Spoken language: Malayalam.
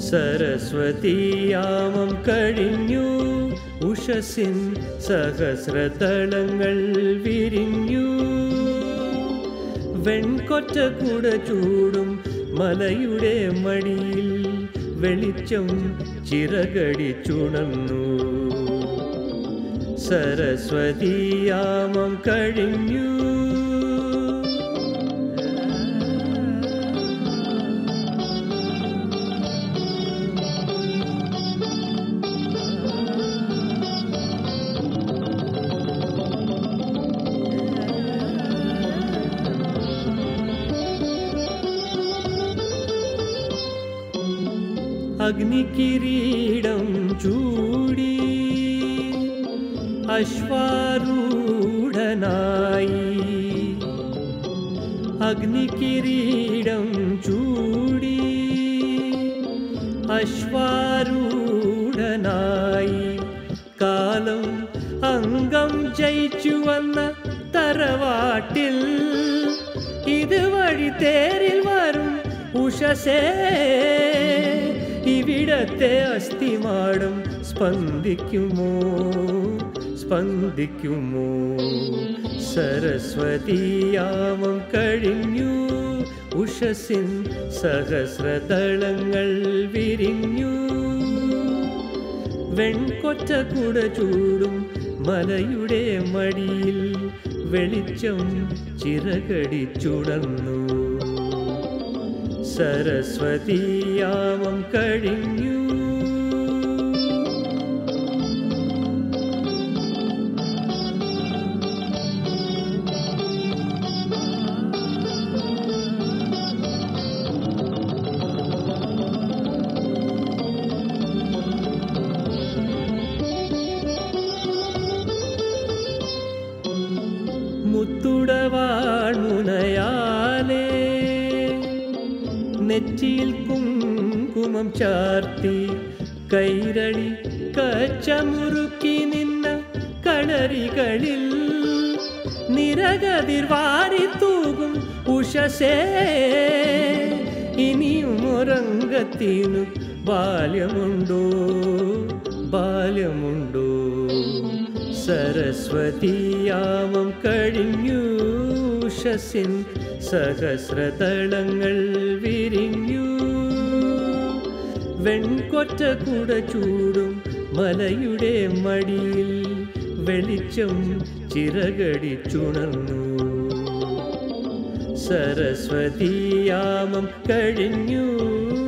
സരസ്വതിയാമം കഴിഞ്ഞു, ഉഷസിൻ സഹസ്രതളങ്ങൾ വിരിഞ്ഞു. വെൺകൊറ്റ കുട ചൂടും മലയുടെ മടിയിൽ വെളിച്ചം ചിറകടിച്ചുണർന്നു. സരസ്വതിയാമം കഴിഞ്ഞു. അഗ്നികിരീടം ചൂടി അശ്വാരൂഢനായി, അഗ്നികിരീടം ചൂടി അശ്വാരൂഢനായി, കാലം അംഗം ജയിച്ചു വന്ന തറവാട്ടിൽ ഇതുവഴി തേരിൽ വരും ഉഷസേ, ഇവിടത്തെ അസ്ഥിമാടം സ്പന്ദിക്കുമോ സ്പന്ദിക്കുമോ? സരസ്വതിയാമം കഴിഞ്ഞു, ഉഷസിൻ സഹസ്രതളങ്ങൾ വിരിഞ്ഞു. വെൺകൊറ്റ കുട ചൂടും മലയുടെ മടിയിൽ വെളിച്ചം ചിറകടിച്ചുണർന്നു. സരസ്വതിയാമം കഴിഞ്ഞു. മുത്തുടവാൺമുനയാലേ നെറ്റിയിൽ കുങ്കുമം ചാർത്തി, കൈരളി കച്ചമുറുക്കി നിന്ന കളരികളിൽ നിരകതിർ വാരി തൂകും ഉഷസേ, ഇനിയും ഉറങ്കത്തിനു ബാല്യമുണ്ടോ ബാല്യമുണ്ടോ? സരസ്വതിയാമം കഴിഞ്ഞു, ഉഷസിൻ സഹസ്രതളങ്ങൾ വിരിഞ്ഞു. വെൺകൊറ്റ കുട ചൂടും മലയുടെ മടിയിൽ വെളിച്ചം ചിറകടിച്ചുണർന്നു. സരസ്വതിയാമം കഴിഞ്ഞു.